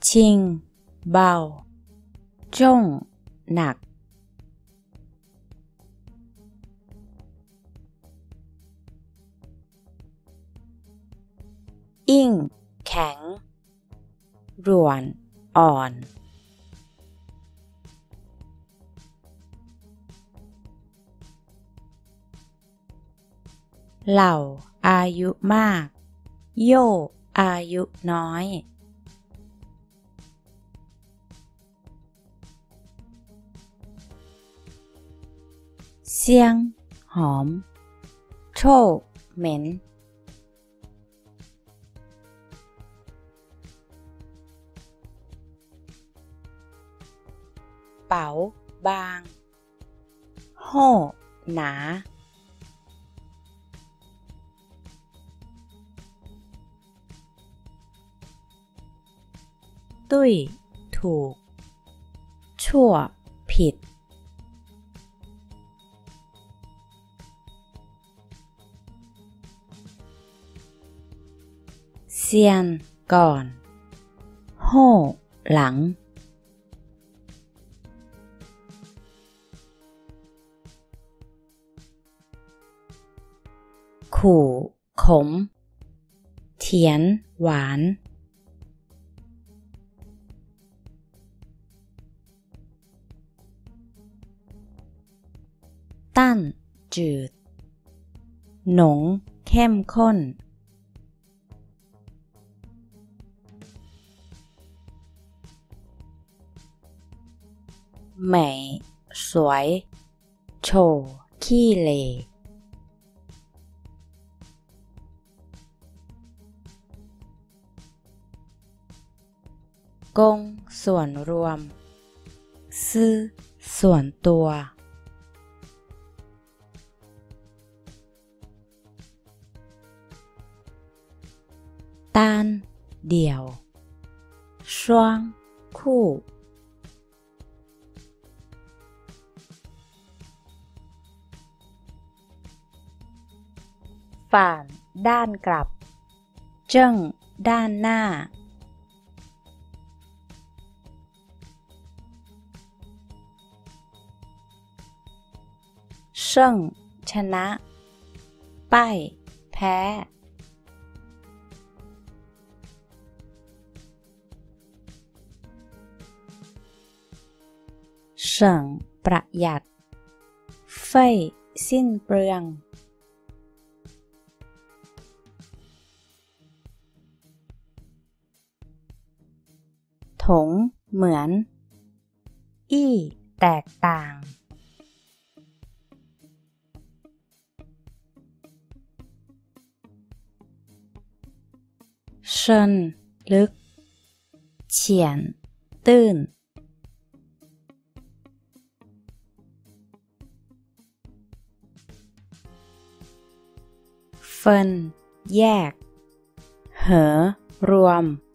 ชิงเบาจ้งหนักอิ่งแข็งร่วนอ่อนเหล่าอายุมากโย่อายุน้อยเซียงหอมโชเหม็นเป๋าบางโห่หนาตุ้ยถูกชั่วผิดเซียนก่อนโห่หลังขู่ขมเถียนหวานตั้นจืดหนงเข้มข้นเหม่ยสวยโฉขี้เหร่กงส่วนรวมซื่อส่วนตัวต้านเดี่ยวช่วงคู่ฝ่านด้านกลับเจิ้งด้านหน้าเชิ่งชนะป้ายแพ้เฉิงประหยัดเฟ่ยสิ้นเปลืองถงเหมือนอี้แตกต่างเชินลึกเฉียนตื้นเฟินแยกเหอรวม